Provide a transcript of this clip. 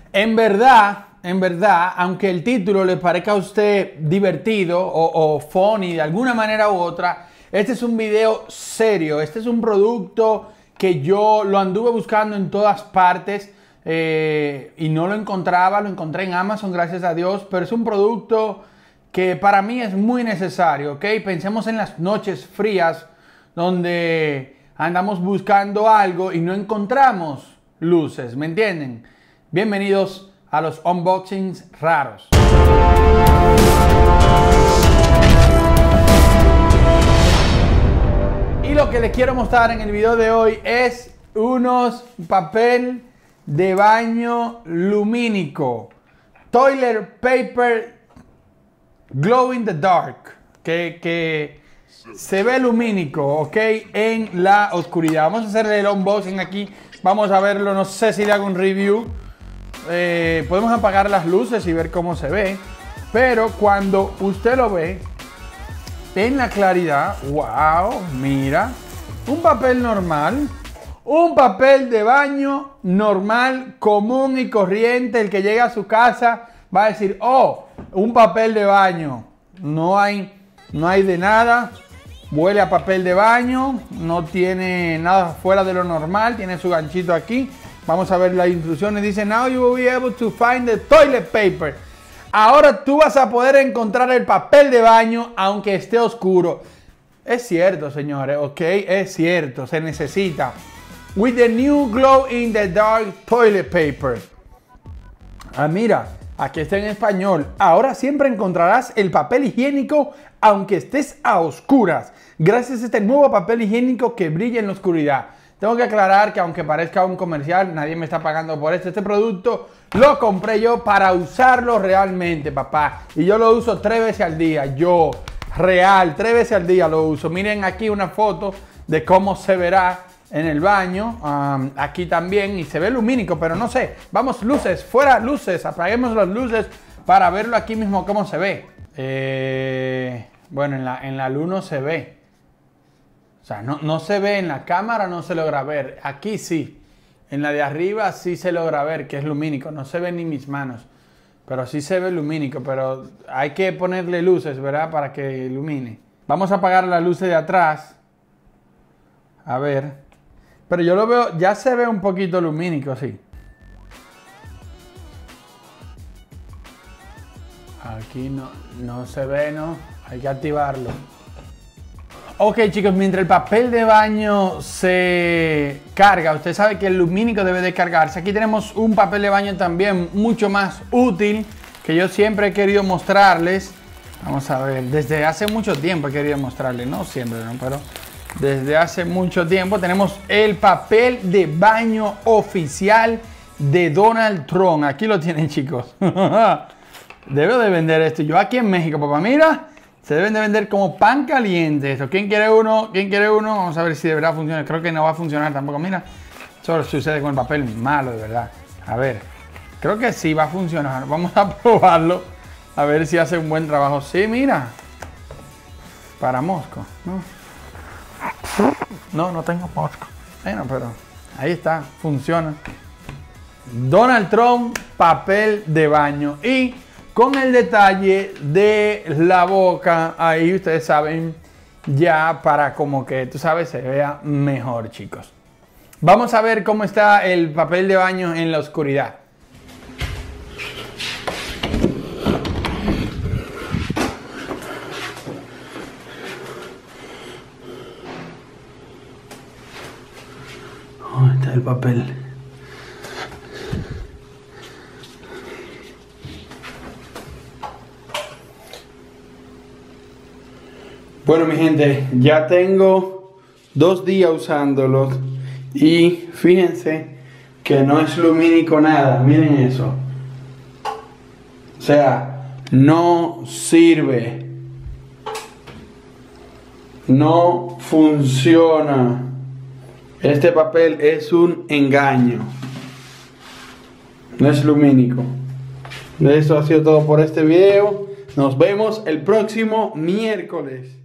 En verdad, aunque el título le parezca a usted divertido o funny de alguna manera u otra, este es un video serio. Este es un producto que yo lo anduve buscando en todas partes y no lo encontraba. Lo encontré en Amazon, gracias a Dios, pero es un producto que para mí es muy necesario, ¿ok? Pensemos en las noches frías donde andamos buscando algo y no encontramos luces, ¿me entienden? Bienvenidos a los unboxings raros. Y lo que les quiero mostrar en el video de hoy es unos papel de baño lumínico, toilet paper glow in the dark, que se ve lumínico, ok, en la oscuridad. Vamos a hacerle el unboxing aquí, vamos a verlo. No sé si le hago un review. Podemos apagar las luces y ver cómo se ve, pero cuando usted lo ve en la claridad, wow, mira, un papel normal, un papel de baño normal, común y corriente. El que llega a su casa va a decir, oh, un papel de baño. No hay de nada. Huele a papel de baño. No tiene nada fuera de lo normal. Tiene su ganchito aquí. Vamos a ver las instrucciones. Dice, now you will be able to find the toilet paper. Ahora tú vas a poder encontrar el papel de baño aunque esté oscuro. Es cierto, señores, ok, es cierto, se necesita. With the new glow in the dark toilet paper. Ah, mira, aquí está en español. Ahora siempre encontrarás el papel higiénico aunque estés a oscuras, gracias a este nuevo papel higiénico que brilla en la oscuridad. Tengo que aclarar que aunque parezca un comercial, nadie me está pagando por esto. Este producto lo compré yo para usarlo realmente, papá. Y yo lo uso 3 veces al día. Yo, real, 3 veces al día lo uso. Miren aquí una foto de cómo se verá en el baño. Aquí también. Y se ve lumínico, pero no sé. Vamos, luces, fuera luces. Apaguemos las luces para verlo aquí mismo cómo se ve. Bueno, en la luz no se ve. O sea, no se ve en la cámara, no se logra ver. Aquí sí. En la de arriba sí se logra ver que es lumínico. No se ven ni mis manos. Pero sí se ve lumínico. Pero hay que ponerle luces, ¿verdad? Para que ilumine. Vamos a apagar las luces de atrás. A ver. Pero yo lo veo, ya se ve un poquito lumínico, sí. Aquí no se ve, ¿no? Hay que activarlo. Ok, chicos, mientras el papel de baño se carga, usted sabe que el lumínico debe de cargarse. Aquí tenemos un papel de baño también mucho más útil que yo siempre he querido mostrarles. Vamos a ver, desde hace mucho tiempo he querido mostrarles, no siempre, ¿no? Pero desde hace mucho tiempo tenemos el papel de baño oficial de Donald Trump. Aquí lo tienen, chicos. Debo de vender esto. Yo aquí en México, papá, mira. Se deben de vender como pan caliente esto. ¿Quién quiere uno? ¿Quién quiere uno? Vamos a ver si de verdad funciona. Creo que no va a funcionar tampoco. Mira, solo sucede con el papel malo, de verdad. A ver, creo que sí va a funcionar. Vamos a probarlo. A ver si hace un buen trabajo. Sí, mira. Para mosco, ¿no? No tengo mosco. Bueno, pero ahí está. Funciona. Donald Trump, papel de baño. Y con el detalle de la boca, ahí ustedes saben, ya para como que, tú sabes, se vea mejor, chicos. Vamos a ver cómo está el papel de baño en la oscuridad. ¿Dónde está el papel? Bueno, mi gente, ya tengo 2 días usándolos y fíjense que no es lumínico nada. Miren eso. O sea, no sirve. No funciona. Este papel es un engaño. No es lumínico. Eso ha sido todo por este video. Nos vemos el próximo miércoles.